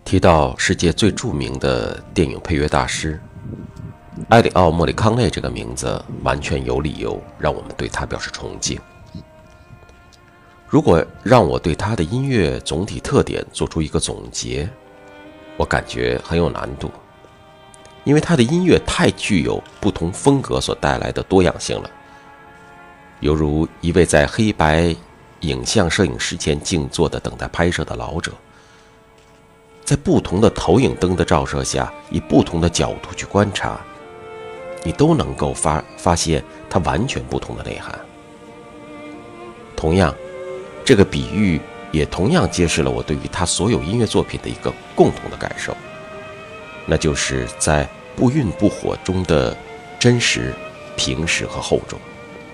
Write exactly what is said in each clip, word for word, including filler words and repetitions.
提到世界最著名的电影配乐大师埃里奥·莫里康内这个名字，完全有理由让我们对他表示崇敬。如果让我对他的音乐总体特点做出一个总结，我感觉很有难度，因为他的音乐太具有不同风格所带来的多样性了，犹如一位在黑白影像摄影师前静坐的等待拍摄的老者，在不同的投影灯的照射下，以不同的角度去观察，你都能够发发现它完全不同的内涵。同样，这个比喻也同样揭示了我对于他所有音乐作品的一个共同的感受，那就是在不愠不火中的真实、平实和厚重。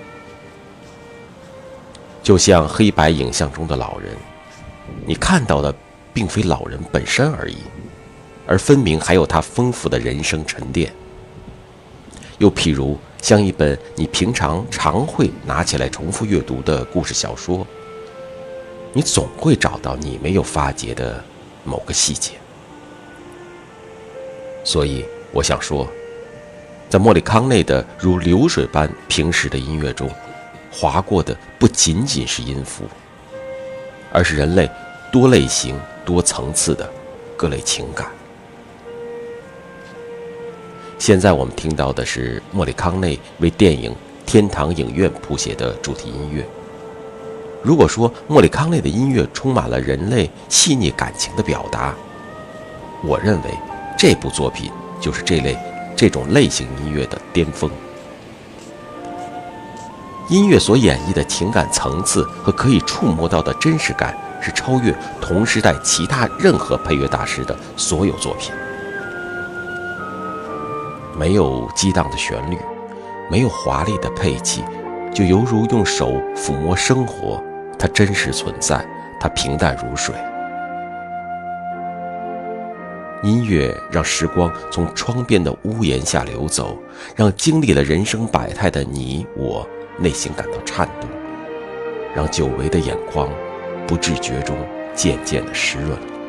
就像黑白影像中的老人，你看到的并非老人本身而已，而分明还有他丰富的人生沉淀。又譬如像一本你平常常会拿起来重复阅读的故事小说，你总会找到你没有发觉的某个细节。所以我想说，在莫里康内的如流水般平实的音乐中，划过的不仅仅是音符，而是人类多类型多层次的各类情感。现在我们听到的是莫里康内为电影《天堂影院》谱写的主题音乐。如果说莫里康内的音乐充满了人类细腻感情的表达，我认为这部作品就是这类这种类型音乐的巅峰。音乐所演绎的情感层次和可以触摸到的真实感，是超越同时代其他任何配乐大师的所有作品。没有激荡的旋律，没有华丽的配器，就犹如用手抚摸生活，它真实存在，它平淡如水。音乐让时光从窗边的屋檐下流走，让经历了人生百态的你我内心感到颤动，让久违的眼眶不知觉中渐渐的湿润。